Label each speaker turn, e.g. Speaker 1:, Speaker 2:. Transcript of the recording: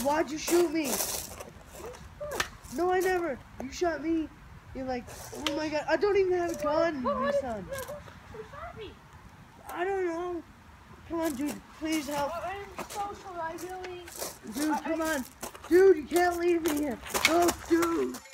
Speaker 1: why'd you shoot me? No, I never. You shot me. You're like, oh my god, I don't even have a gun, my son.
Speaker 2: Who shot me?
Speaker 1: I don't know. Come on, dude, please help.
Speaker 2: I'm so sorry, I really...
Speaker 1: Dude, come on. Dude, you can't leave me here. Oh, dude.